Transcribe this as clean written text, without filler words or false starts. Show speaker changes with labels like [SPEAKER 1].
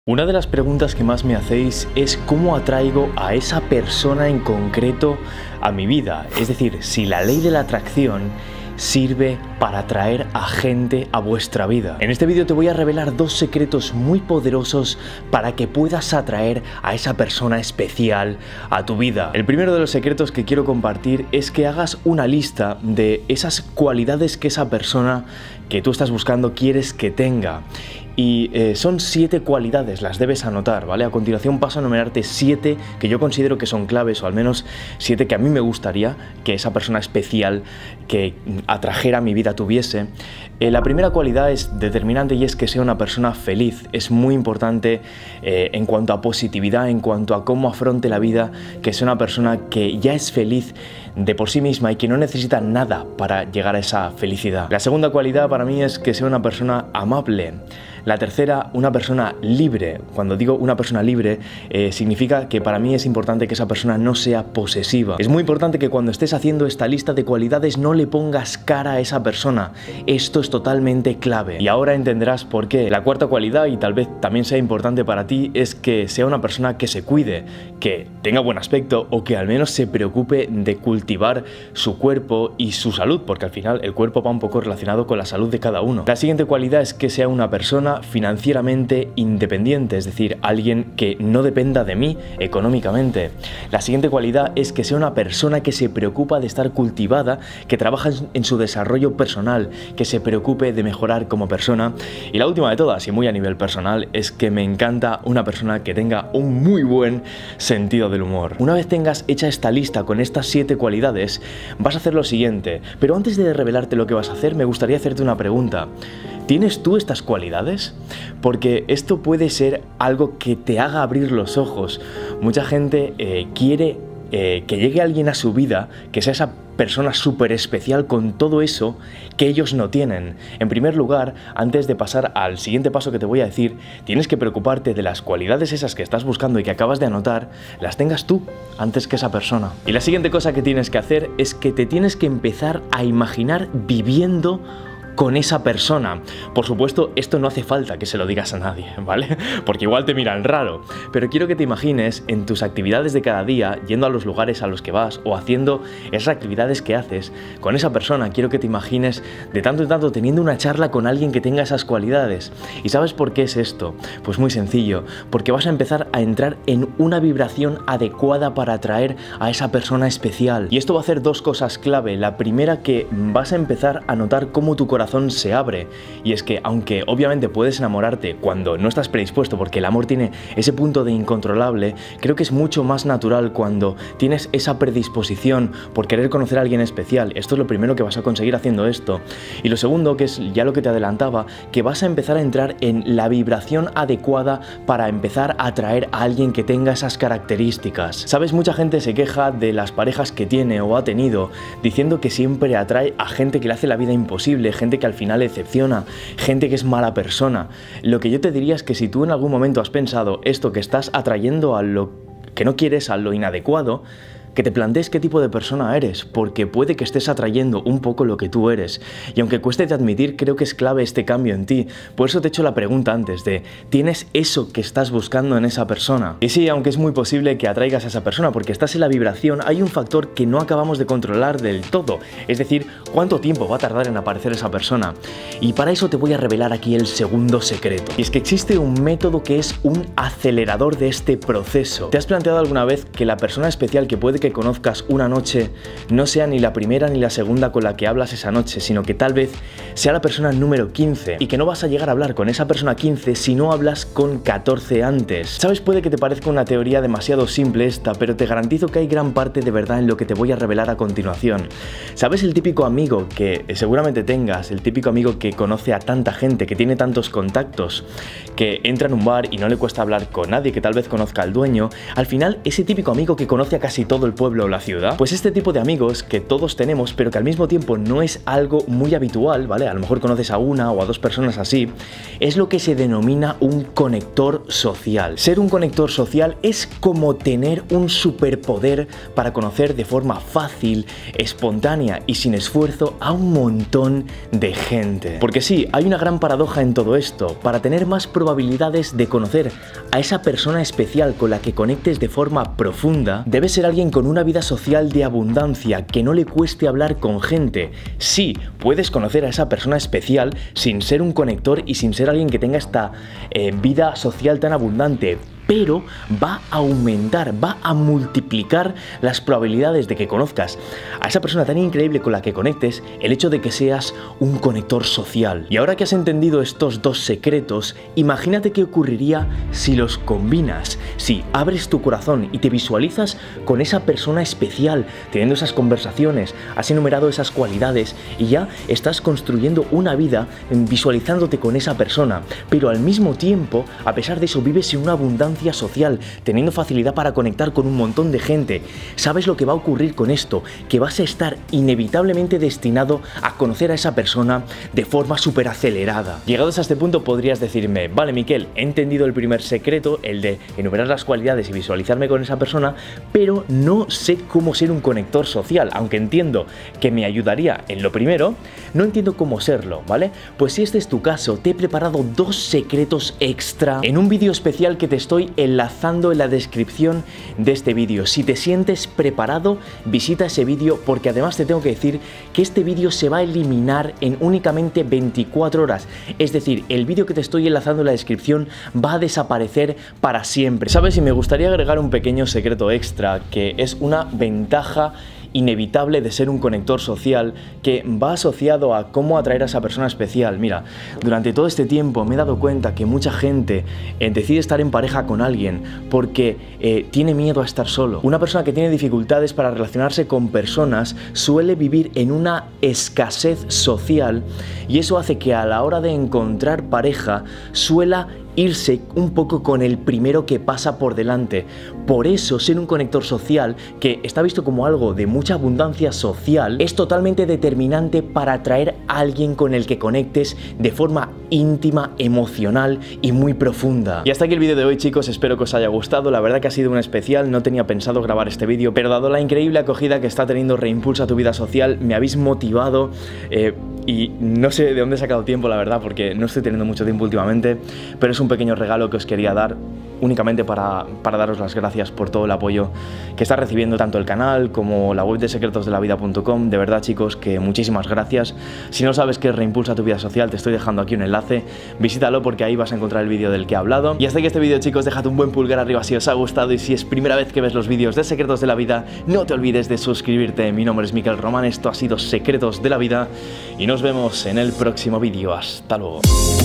[SPEAKER 1] Una de las preguntas que más me hacéis es cómo atraigo a esa persona en concreto a mi vida. Es decir, si la ley de la atracción sirve para atraer a gente a vuestra vida. En este vídeo te voy a revelar dos secretos muy poderosos para que puedas atraer a esa persona especial a tu vida. El primero de los secretos que quiero compartir es que hagas una lista de esas cualidades que esa persona que tú estás buscando quieres que tenga. Y son 7 cualidades, las debes anotar, ¿vale? A continuación paso a enumerarte 7 que yo considero que son claves, o al menos 7 que a mí me gustaría que esa persona especial que atrajera a mi vida tuviese. La primera cualidad es determinante y es que sea una persona feliz. Es muy importante en cuanto a positividad, en cuanto a cómo afronte la vida, que sea una persona que ya es feliz de por sí misma y que no necesita nada para llegar a esa felicidad. La segunda cualidad para mí es que sea una persona amable. La tercera, una persona libre. Cuando digo una persona libre, significa que para mí es importante que esa persona no sea posesiva. Es muy importante que cuando estés haciendo esta lista de cualidades no le pongas cara a esa persona. Esto es totalmente clave. Y ahora entenderás por qué. La cuarta cualidad, y tal vez también sea importante para ti, es que sea una persona que se cuide, que tenga buen aspecto o que al menos se preocupe de cultivar su cuerpo y su salud, porque al final el cuerpo va un poco relacionado con la salud de cada uno. La siguiente cualidad es que sea una persona financieramente independiente, es decir, alguien que no dependa de mí económicamente. La siguiente cualidad es que sea una persona que se preocupa de estar cultivada, que trabaja en su desarrollo personal, que se preocupe de mejorar como persona. Y la última de todas, y muy a nivel personal, es que me encanta una persona que tenga un muy buen sentido del humor. Una vez tengas hecha esta lista con estas 7 cualidades, vas a hacer lo siguiente. Pero antes de revelarte lo que vas a hacer, me gustaría hacerte una pregunta. ¿Tienes tú estas cualidades? Porque esto puede ser algo que te haga abrir los ojos. Mucha gente quiere que llegue alguien a su vida, que sea esa persona súper especial con todo eso que ellos no tienen. En primer lugar, antes de pasar al siguiente paso que te voy a decir, tienes que preocuparte de las cualidades esas que estás buscando y que acabas de anotar, las tengas tú antes que esa persona. Y la siguiente cosa que tienes que hacer es que te tienes que empezar a imaginar viviendo con esa persona. Por supuesto, esto no hace falta que se lo digas a nadie, ¿vale? Porque igual te miran raro, pero quiero que te imagines en tus actividades de cada día, yendo a los lugares a los que vas o haciendo esas actividades que haces con esa persona. Quiero que te imagines de tanto en tanto teniendo una charla con alguien que tenga esas cualidades. ¿Y sabes por qué es esto? Pues muy sencillo, porque vas a empezar a entrar en una vibración adecuada para atraer a esa persona especial. Y esto va a hacer dos cosas clave. La primera, que vas a empezar a notar cómo tu corazón se abre, y es que aunque obviamente puedes enamorarte cuando no estás predispuesto, porque el amor tiene ese punto de incontrolable, creo que es mucho más natural cuando tienes esa predisposición por querer conocer a alguien especial. Esto es lo primero que vas a conseguir haciendo esto. Y lo segundo, que es ya lo que te adelantaba, que vas a empezar a entrar en la vibración adecuada para empezar a atraer a alguien que tenga esas características. Sabes, mucha gente se queja de las parejas que tiene o ha tenido, diciendo que siempre atrae a gente que le hace la vida imposible, gente que al final decepciona, gente que es mala persona. Lo que yo te diría es que si tú en algún momento has pensado esto, que estás atrayendo a lo que no quieres, a lo inadecuado, que te plantees qué tipo de persona eres, porque puede que estés atrayendo un poco lo que tú eres. Y aunque cueste de admitir, creo que es clave este cambio en ti. Por eso te he hecho la pregunta antes de, ¿tienes eso que estás buscando en esa persona? Y sí, aunque es muy posible que atraigas a esa persona porque estás en la vibración, hay un factor que no acabamos de controlar del todo. Es decir, ¿cuánto tiempo va a tardar en aparecer esa persona? Y para eso te voy a revelar aquí el segundo secreto. Y es que existe un método que es un acelerador de este proceso. ¿Te has planteado alguna vez que la persona especial que puede que conozcas una noche no sea ni la primera ni la segunda con la que hablas esa noche, sino que tal vez sea la persona número 15 y que no vas a llegar a hablar con esa persona 15 si no hablas con 14 antes? ¿Sabes? Puede que te parezca una teoría demasiado simple esta, pero te garantizo que hay gran parte de verdad en lo que te voy a revelar a continuación. ¿Sabes? El típico amigo que seguramente tengas, el típico amigo que conoce a tanta gente, que tiene tantos contactos, que entra en un bar y no le cuesta hablar con nadie, que tal vez conozca al dueño. Al final, ese típico amigo que conoce a casi todo el el pueblo o la ciudad? Pues este tipo de amigos que todos tenemos, pero que al mismo tiempo no es algo muy habitual, ¿vale? A lo mejor conoces a una o a dos personas así, es lo que se denomina un conector social. Ser un conector social es como tener un superpoder para conocer de forma fácil, espontánea y sin esfuerzo a un montón de gente. Porque sí, hay una gran paradoja en todo esto. Para tener más probabilidades de conocer a esa persona especial con la que conectes de forma profunda, debes ser alguien con una vida social de abundancia, que no le cueste hablar con gente. Sí, puedes conocer a esa persona especial sin ser un conector y sin ser alguien que tenga esta vida social tan abundante, pero va a aumentar, va a multiplicar las probabilidades de que conozcas a esa persona tan increíble con la que conectes, el hecho de que seas un conector social. Y ahora que has entendido estos dos secretos, imagínate qué ocurriría si los combinas, si abres tu corazón y te visualizas con esa persona especial, teniendo esas conversaciones, has enumerado esas cualidades y ya estás construyendo una vida visualizándote con esa persona, pero al mismo tiempo, a pesar de eso, vives en una abundancia social, teniendo facilidad para conectar con un montón de gente. ¿Sabes lo que va a ocurrir con esto? Que vas a estar inevitablemente destinado a conocer a esa persona de forma súper acelerada. Llegados a este punto podrías decirme, vale Miquel, he entendido el primer secreto, el de enumerar las cualidades y visualizarme con esa persona, pero no sé cómo ser un conector social. Aunque entiendo que me ayudaría en lo primero, no entiendo cómo serlo, ¿vale? Pues si este es tu caso, te he preparado dos secretos extra en un vídeo especial que te estoy enlazando en la descripción de este vídeo. Si te sientes preparado, visita ese vídeo, porque además te tengo que decir que este vídeo se va a eliminar en únicamente 24 horas. Es decir, el vídeo que te estoy enlazando en la descripción va a desaparecer para siempre. ¿Sabes? Y me gustaría agregar un pequeño secreto extra, que es una ventaja inevitable de ser un conector social, que va asociado a cómo atraer a esa persona especial. Mira, durante todo este tiempo me he dado cuenta que mucha gente decide estar en pareja con alguien porque tiene miedo a estar solo. Una persona que tiene dificultades para relacionarse con personas suele vivir en una escasez social, y eso hace que a la hora de encontrar pareja suela irse un poco con el primero que pasa por delante. Por eso, ser un conector social, que está visto como algo de mucha abundancia social, es totalmente determinante para atraer a alguien con el que conectes de forma íntima, emocional y muy profunda. Y hasta aquí el vídeo de hoy, chicos, espero que os haya gustado. La verdad que ha sido un especial, no tenía pensado grabar este vídeo, pero dado la increíble acogida que está teniendo Reimpulsa tu vida social, me habéis motivado y no sé de dónde he sacado tiempo, la verdad, porque no estoy teniendo mucho tiempo últimamente, pero es un pequeño regalo que os quería dar, únicamente para daros las gracias por todo el apoyo que está recibiendo tanto el canal como la web de secretosdelavida.com. De verdad, chicos, que muchísimas gracias. Si no sabes qué es Reimpulsa tu vida social, te estoy dejando aquí un enlace, visítalo porque ahí vas a encontrar el vídeo del que he hablado. Y hasta aquí este vídeo, chicos, dejad un buen pulgar arriba si os ha gustado, y si es primera vez que ves los vídeos de Secretos de la Vida, no te olvides de suscribirte. Mi nombre es Miquel Román, esto ha sido Secretos de la Vida y nos vemos en el próximo vídeo. Hasta luego.